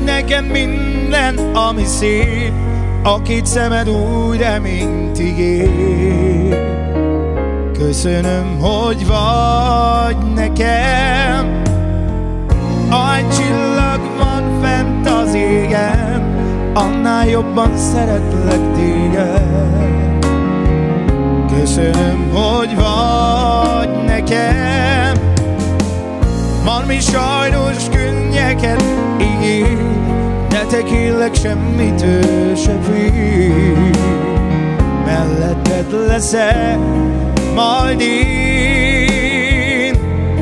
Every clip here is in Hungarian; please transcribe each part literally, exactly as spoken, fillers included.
nekem minden, ami szép, a két szemed új reményt ígér. Köszönöm, hogy vagy nekem, egy csillag van fent az égen, annál jobban szeretlek téged. Köszönöm, hogy vagy nekem, valami sajnos könnyeket ígér, de te kérlek semmitől se fél. Melletted leszek majd én,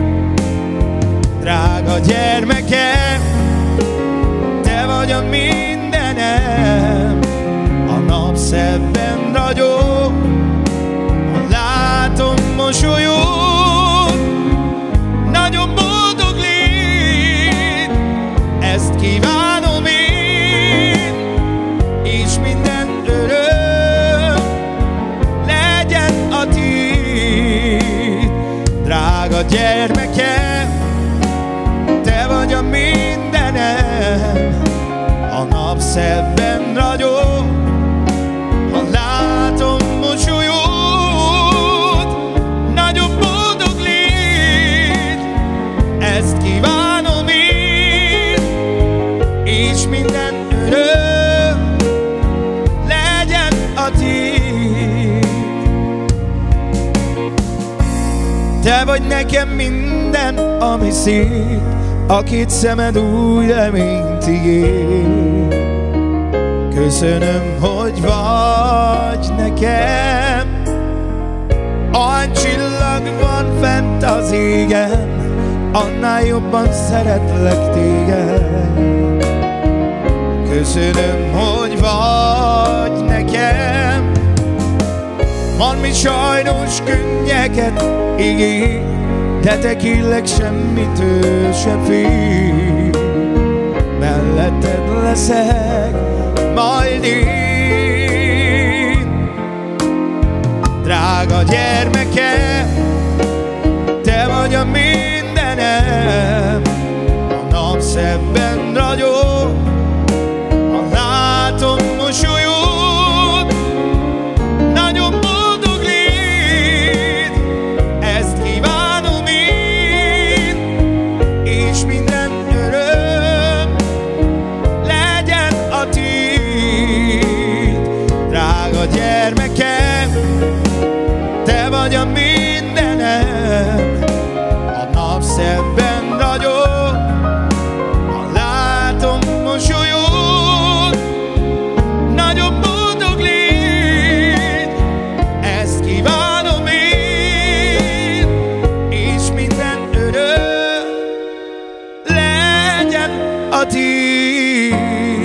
drága gyermekem, te vagy a mindenem, a napszebben ragyog, ha látom mosolyod, nagyon boldog légy, ezt kívánom én, és minden öröm legyen a tiéd. Drága gyermekem, te vagy a mindenem, a napszebben ragyog, ha látom mosolyod, nagyon boldog légy, ezt kívánom én, és minden öröm legyen a tiéd. Te vagy nekem minden, ami szép, a két szemed új reményt ígér. Köszönöm, hogy vagy nekem, olyan csillag van fent az égen, annál jobban szeretlek téged. Köszönöm, hogy vagy nekem, valami sajnos könnyeket ígér, de te kérlek semmitől se fél. Melletted leszek majd én, drága gyermekem, te vagy a mindenem, a napszebben ragyog, ha látom mosolyod, nagyon boldog légy, ezt kívánom én, és minden öröm legyen a tiéd. Drága gyermekem, te vagy a mindenem, a napszebben ragyog, ha látom mosolyod, nagyon boldog légy, ezt kívánom én, és minden öröm legyen a tiéd.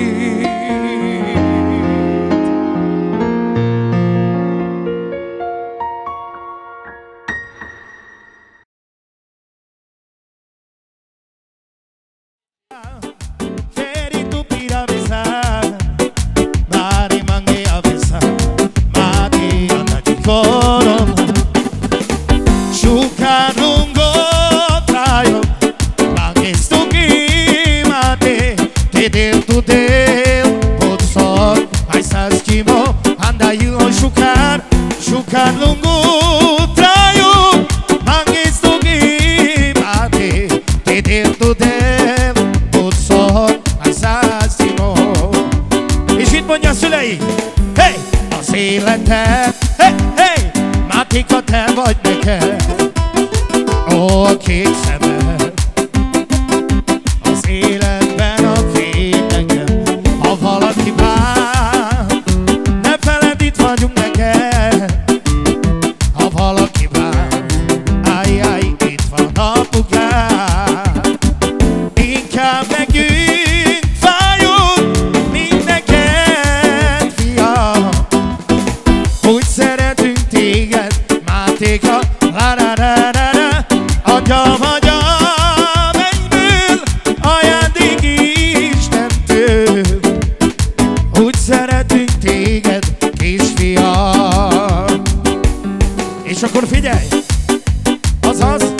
És itt mondja a szülei, hey! Az életem, hey, hey! Mátéka, te vagy nekem, ó, a két szemed, az életben a fény nekem. Ha valaki bár, ne feledd, itt vagyunk neked. Ha valaki bár, áj-áj, itt van apukám. Inkább nekünk fájjon, mint neked, fiam. Úgy szeretünk téged, Mátéka, la-la-la-la-la. Atyám, atyám, mennyből, ajándék Istentől. Úgy szeretünk téged, kisfiam. És akkor figyelj! Azaz!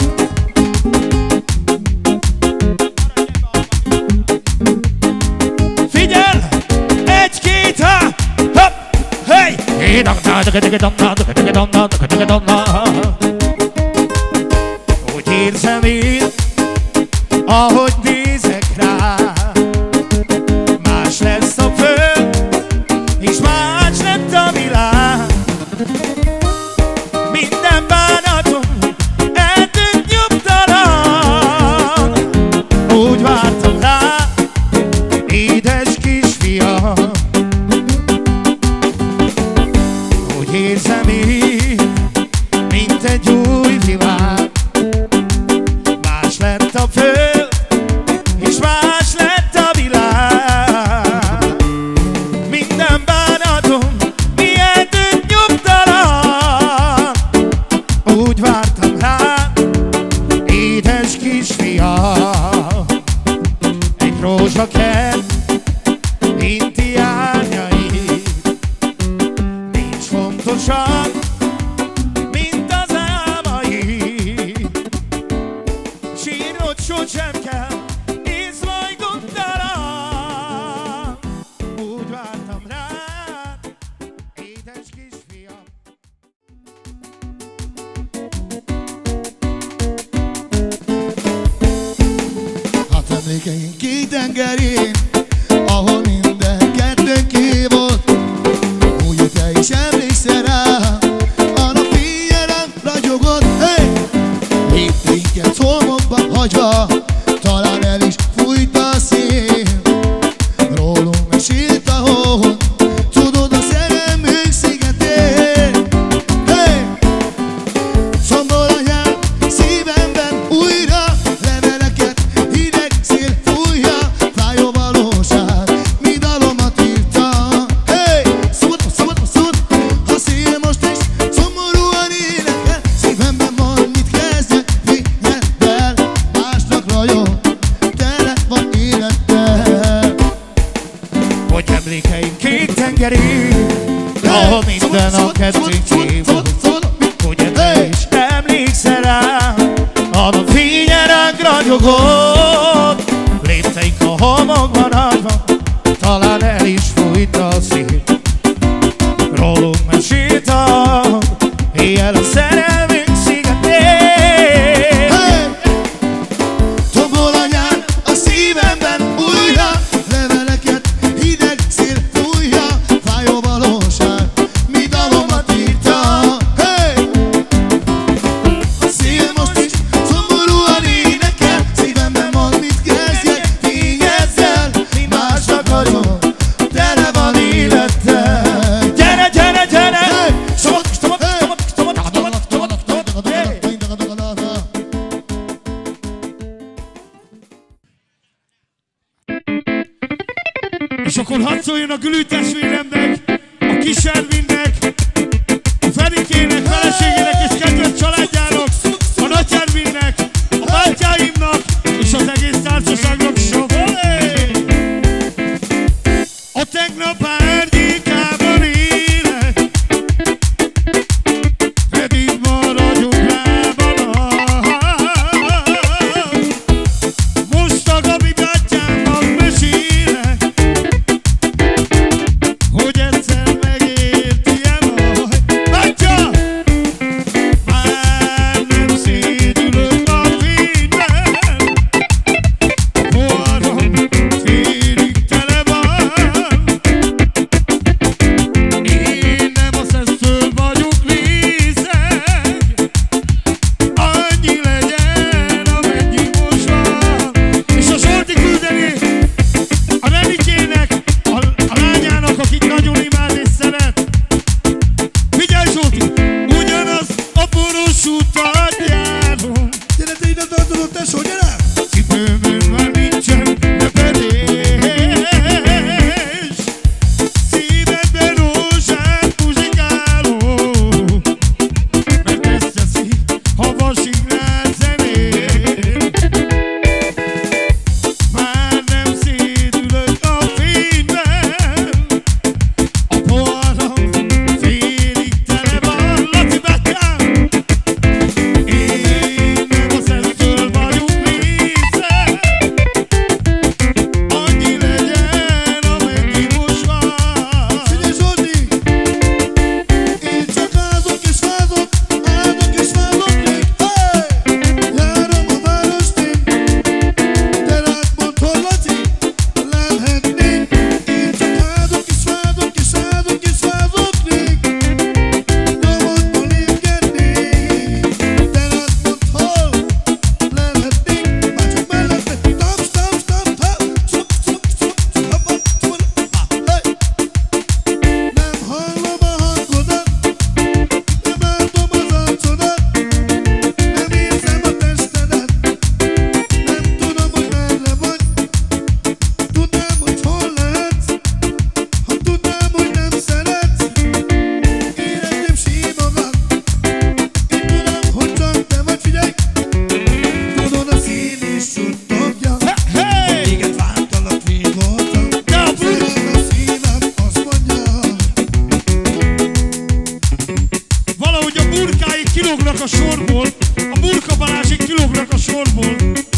Úgy érzem én, ahogy nézek rá, más lesz a föld, és más lett a világ. Minden bánatom eltűnt nyugtalan. Úgy vártam rá, édes kisfiam. Úgy érzem én, mint egy új világ. Más lett a föld, és más lett a világ. Minden bánatom mi eltűnt nyugtalan. Úgy vártam rá, édes kisfiam. Egy rózsakert inti árnyai, nincs fontosabb, mint az álmai. Sírnod sosem kell, nézd majd gondtalan. Úgy vártam rád, édes kisfiam. Hát emlékeink két tengerén, ahol minden kettőnké volt. Úgy te is emlékszel rá, a nap éjjel ragyogott. Hey! Lépteinket holmokba hagyva, talán el is fújt a szél. Rólunk mesélt a hó, tudod, a szerelmünk szigetén. Hey! Szomoranyán szívemben újra leveleket hideg szél fújja. Fájó valóság, mi dalomat írta. Hey! Szabad, szabad, szabad, a szél most is szomorúan énekel. Szívemben van mit kezdjek, figyeld el, másnak rajon, tele van élettel. Hogy emlékeim két tengerén, ahol minden a kettőnké volt. Ugye te is emlékszel rá, a nap fénye ránk ragyogott. Lépteink a homokban hagyva, talán el is fújt a szél. Rólunk meséltem, éjjel a szerelmünk szigetén. Hey! Tombol anyán a szívemben újra, leveleket hideg szél fújja. Fájó valóság, mi dalomat írta. Hey! A szél most is szomorúan énekel. Szívemben van mit kezdjek, fényezzel, másnak hagyom, tele van élettel. Gyere, gyere, gyere! Hey! Szabad, szabad, szabad, szabad, szabad, szabad, szabad, hey! És akkor hadd szóljon a Gülü testvéremnek, a kis Ervinnek, a Ferikének, feleségének és kedves családjának, a nagy Ervinnek, a bátyáimnak és az egész társaságnak sok. A tegnap árnyékában élek, pedig maradjunk lábanak. Most a Gabi bátyámnak mesélek, kilógnak a sorból, a Burka Balázsik kilógnak a sorból.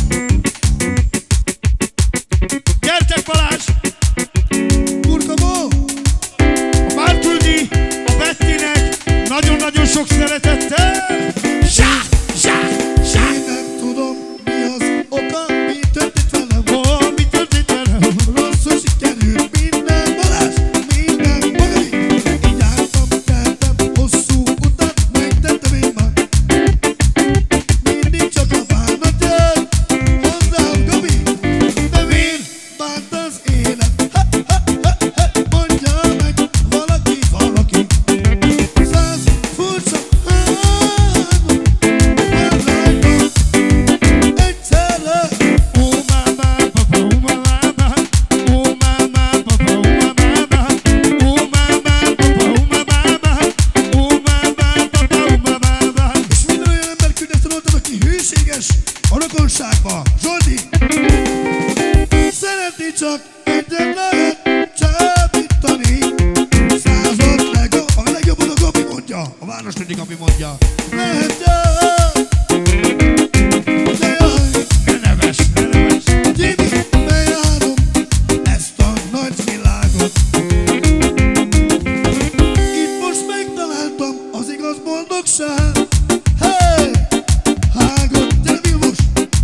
Gyertek Balázs! Burka Bó! A Márküldi, a Bettinek nagyon-nagyon sok szeretettel! Zsá! Zsá! Zsá! Én nem tudom, mi az oka, mi történt velem. Ó, mi történt velem? Rosszul sikerült minden, Balázs, minden magai. Így jártam, keltem, hosszú utat megtettem én már. Mindig csak a bánat jön hozzám, Gabi. De miért bánt az élet? Ha, ha, ha, ha, mondja meg valaki, valaki. Száz furcsa hányban van rajtam egyszerre. Ó, mámá, papa, ó, mámá, ó, mámá, papa, ó, mámá, ó, mámá, papa, ó, mámá, ó, mámá, papa, ó, mámá. És minden olyan ember küldeszten voltam, aki hűséges a rokonságba. Zsoldi! Szeretni csak egyet lehet csábítani. Század legjobb, a legjobb az a Gabi mondja. A Városliget Gabi mondja. Lehet jaj, de jaj, Ne neves, ne neves. Jimmy, bejárom ezt a nagy világot. Itt most megtaláltam az igaz boldogság. Hey! Hágod, gyere Vilmos!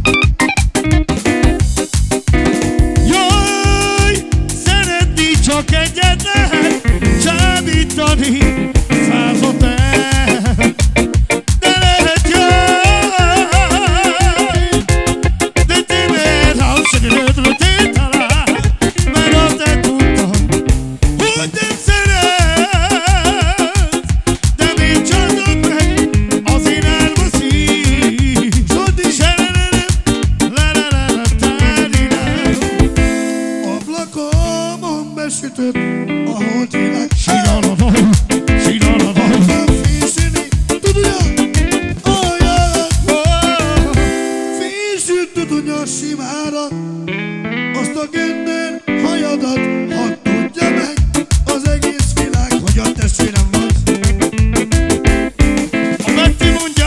Jaj, szeretni csak egyet lehet csábítani, százat el. De lehet jaj, de ti miért hallsegedről tételál, mert azt nem tudtam, hogy nem szeretsz, de még csalódott meg az én álma szív. Zsoldi! Ablakomon besütött a holdvilág. Siraladom, siraladom. Abban fésülni, tudja, olyan. Fésült tudja simára, azt a göndör hajadat, hadd tudja meg az egész világ, hogy a testvérem vagy. A Betty mondja,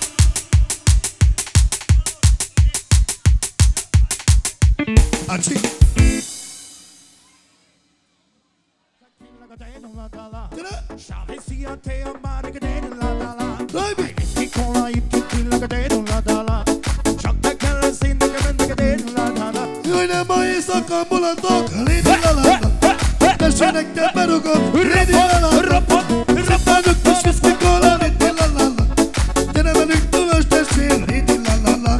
Acsi, gyere! Rajbi! Jaj, nem ma éjszaka mulandok, lédi lalanda. Tessenek te berugom, lédi lalanda. Szapánok kis viszkikola, lédi lalanda. Gyere velünk tuvas testvér, lédi lalanda.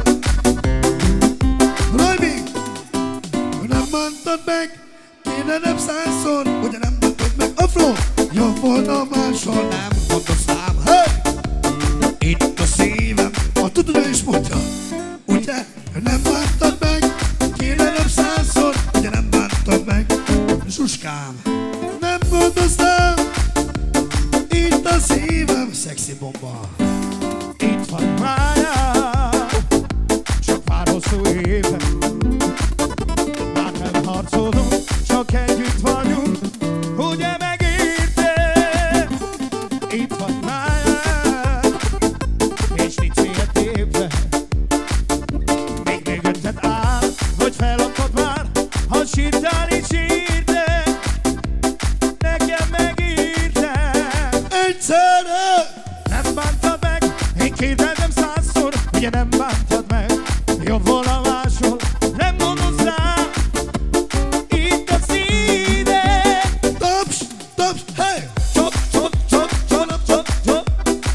Rajbi! Nem bántad meg, kéne nem százszor, ugye nem bántad meg a flow. Jobb volna máshol, nem fontos szám. Hey! Itt a szívem, a tudod is mondja. Ugye nem bántad meg, kéne nem százszor, ugye nem bántad meg. Zsuskám, nem gondoztál, itt a szívem, szexi bomba. itt van mája, csak pár hosszú éve. Már nem harcolunk, csak együtt vagyunk, ugye megérted? Itt van mája, és nincs életében. Még mögötted áll, hogy felakad már, ha sírtál is írtál, nekem megírtál. Egyszerre! Nem bántad meg, én kérdezem százszor, ugye nem bántad meg, jobb volna máshol, nem gondolsz rá, itt a szíved. Taps, taps, hey! Csop, csop, csop, csop, csop, csop.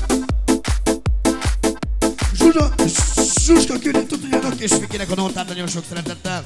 Zsuzsa, Zsuska külön tudjának, és Vikinek a nótát nagyon sok szeretettel.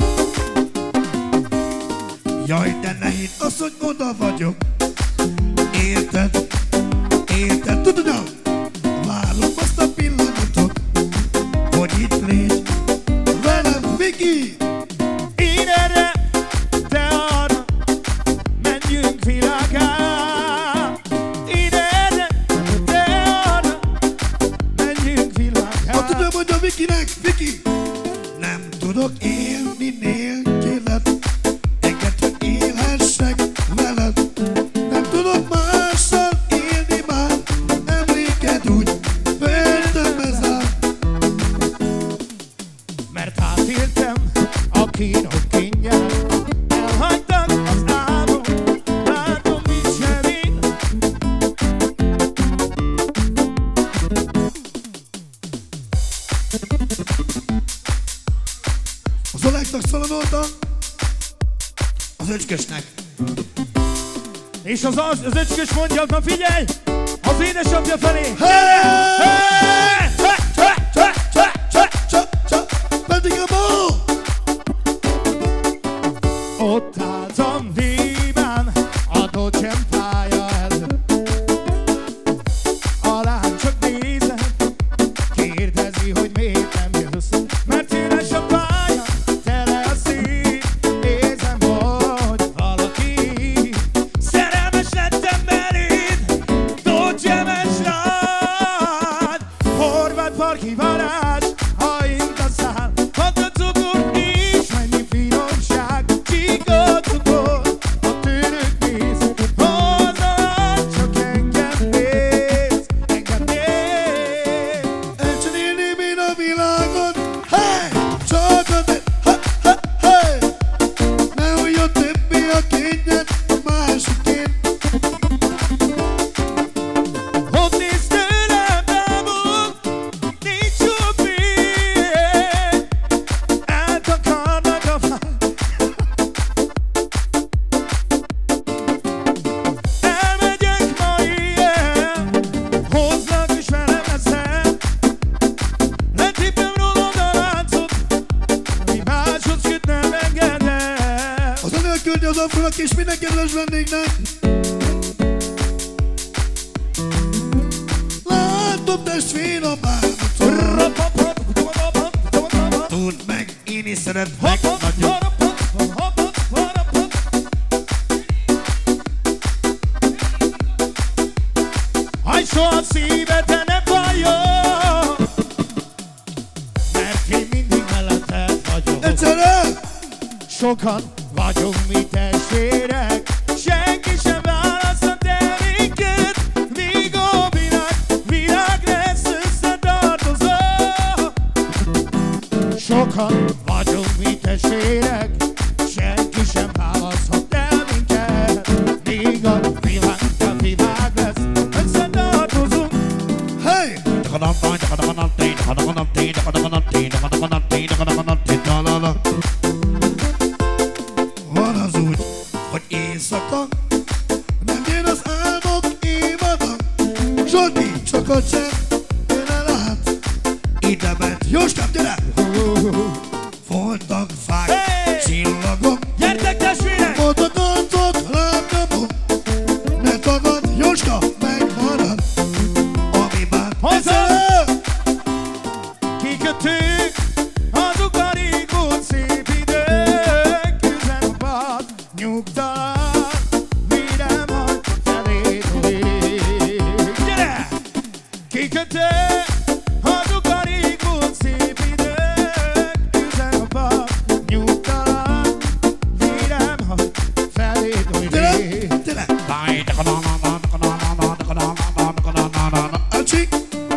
Jaj, de ne hidd azt, hogy oda vagyok. Érted? Érted? Tudod, várom azt a pillanatot, hogy itt légy velem, Viki! Én erre, te arra, menjünk világá. Én erre, te arra, menjünk világá. Ha tudom, hogy a Vikinek, Viki! Nem tudok élni nélküled, engedd, hogy élhessek veled. Nem tudok mással élni már, emléked úgy föl Sziasztok, Szolodolta! Az öcskösnek. És az, az, az öcskös mondja, na figyelj! Az édesapja felé! Pedig a bó! Ott álltam némán, a Dodge pálya előtt. A lány csak nézem, kérdezi, hogy miért nem jössz. Mert üres a pálya, tele a szív, érzem, hogy valaki. Szerelmes lettem beléd, Dodge-es lány. Horváth parki varázs, ha int a szál. Hadd a cukor is, mennyi finomság. Csíkot cukor, a tűnök néz. Hozzá, csak engem néz, engem néz. El cserélném én a világot, hey! Csak a te, ha, ha, hey! Nehogy a többi a kényed, másokén. Ott néz tőlem távol, nincs sok fény. Eltakarnak a fák. Elmegyek ma éjjel, hoznak és velem leszel. Letépem rólad a láncot, mi máshoz köt nem engedem. Az önök küldje az afronak és minden kedves vendégnek. Látom testvér a bánatot. Tudd meg, én is szeretlek nagyon. Hagyd soha szíved, de ne fájjon, mert én mindig melletted vagyok. Egyszerre! Sokan vagyunk mi testvérek, senki sem választhat el minket, míg a világ, világ lesz összetartozó. Sokan vagyunk mi testvérek, senki sem választhat el minket, míg a világ, a világ lesz összetartozunk. Hey! Van az úgy, hogy éjszaka nem jön az álmok évada. Zsolti, csak a csepp, tőle lát. Ide ment, Jóskám, gyere! Voltak fák, Hey! csillagok. Gyertek testvérek! Voltak arcok, lábnyomok. Ne tagad, Jóska, megmarad. Ami már Hozzá! Kikötők, azok a régót szép idők, üzen a pad, nyugtalan, mire majd feléd ég. Gyere! Kikötők, azok a régót szép idők, üzen a pad, nyugtalan, mire majd feléd gyere, ég. gyere! Elcsik!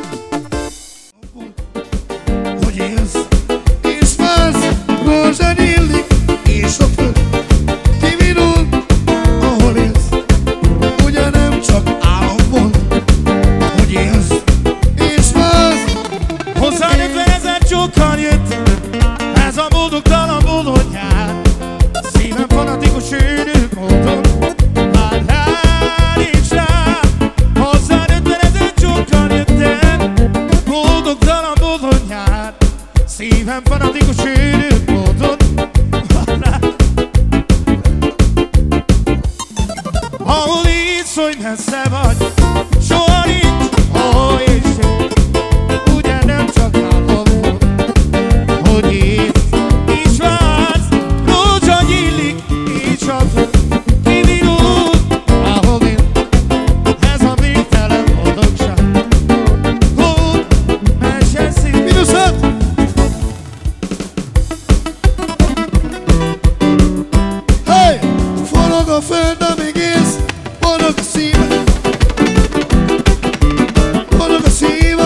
Hogy élsz, és vársz, rózsán illik, és a föld kivirul, ahol élsz. Ugye nem csak álom volt, hogy élsz, és vársz. Hozzád ötvenezer csókkal jött, ez a boldogtalan bolondjár. Szívem fanatikus sűrű módon, már rád és rád. Hozzád ötvenezer csókkal jöttem, boldogtalan bolondjár. Szívem fanatikus sűrű módon, már rád. Ahol így hogy messze vagy, soha nincs, ó Isten. Ugye nem csak álom volt, hogy itt is vársz, rózsa nyílik, így a föld kivirul, ahol én, ez a végtelen boldogság. Hód, mese szív. Minusz öt! Hey! Forog a föld, amíg élsz, forog a szíved. Forog a szíved.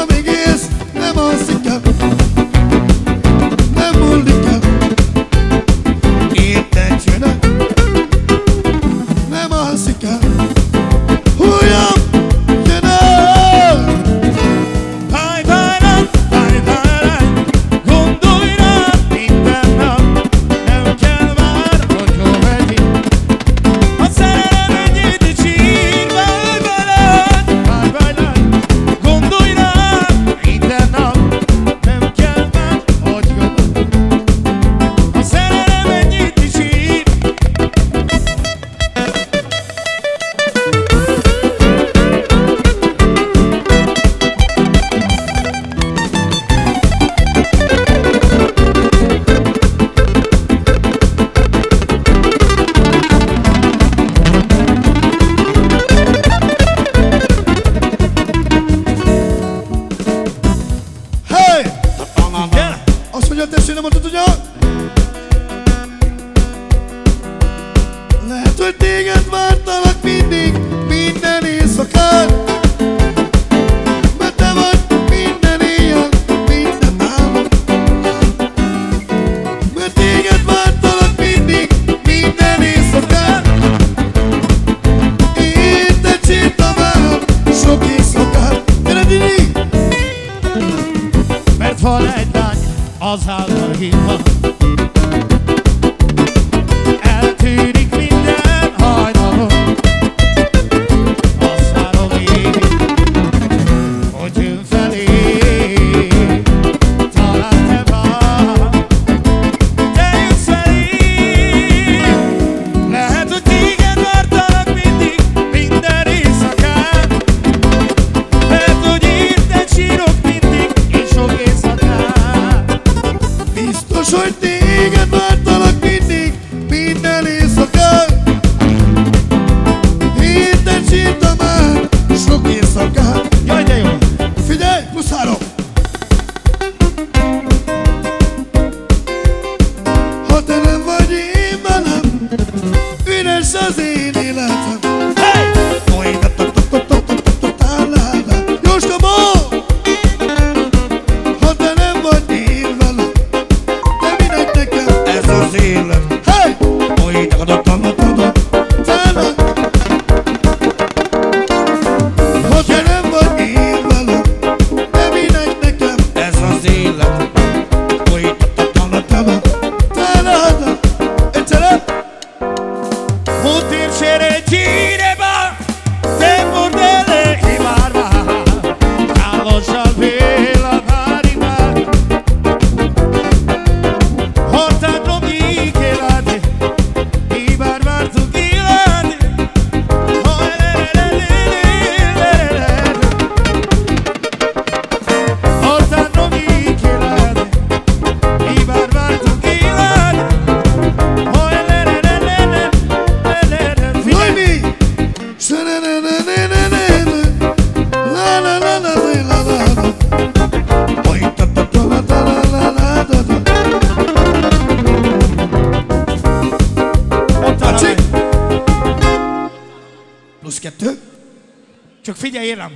Csak figyelj rám!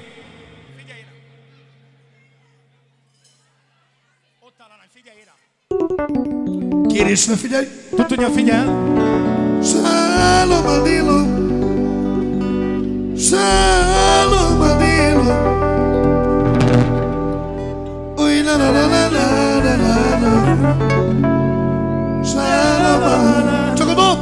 Ott áll a lány, figyelj rám! Kérésre figyelj! Tudja, figyel! Shalom adilo, shalom adilo. Oy la la la la la la la la. Shalom adilo. Csak a dob!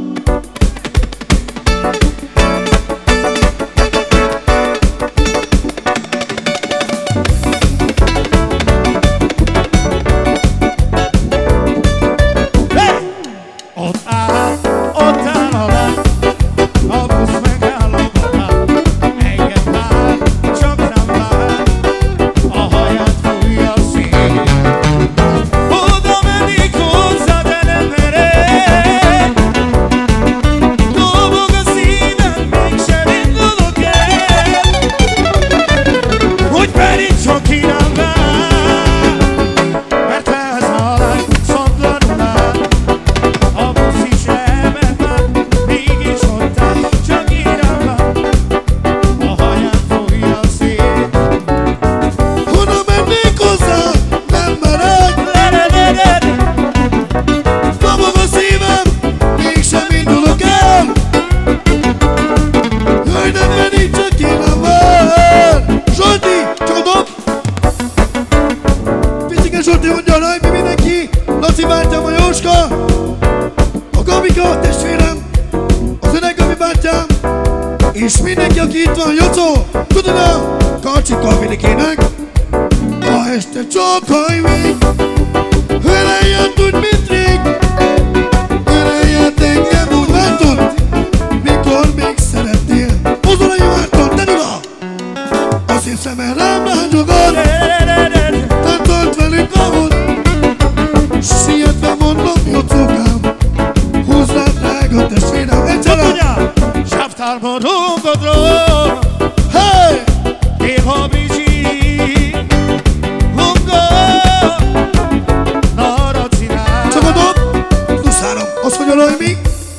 Zsolti mondja, Raj, mi mindenki, Laci bátyám, a Jóska, a Gabika, testvérem, az öreg Gabi bátyám, és mindenki, aki itt van, Jocó, tudod a Karcsika vidékének, ma este csak hajvég, öleljött úgy, mint rég, öleljött engem úgy váltott, mikor még szerettél. Mozolai Márton, te Dula, azt hiszem el rám ráncsogod, táncolt velük ahol, sietve mondom, Jocókám, húzd rá, drága testvérem, egyszerűen! Sáptárban rungodról, Hey! Éva Brizsi, Hunga, Naracinál. Csak a dob, plusz három, azt mondja Rajmi.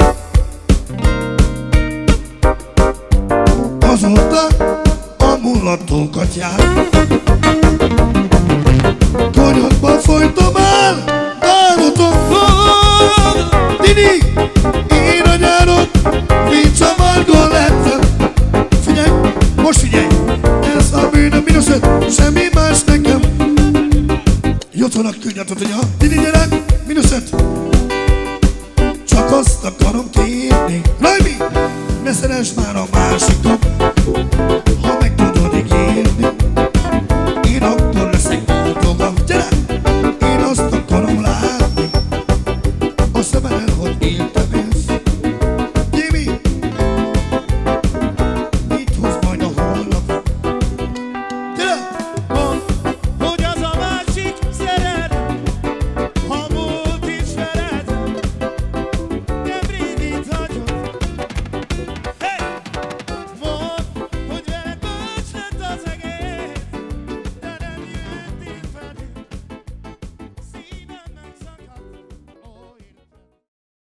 Azóta a mulatókat jár. Konyodba folytom el, bánatom. Dini, én a nyáron, nincs a Margon lettem. Figyelj, most figyelj, ez a bűnöm mínusz öt, semmi más nekem. Jocónak küldjetek, hogy a Dini gyerek, mínusz öt. Csak azt akarom kérni, Rajmi, ne szeress már a másikot. Ha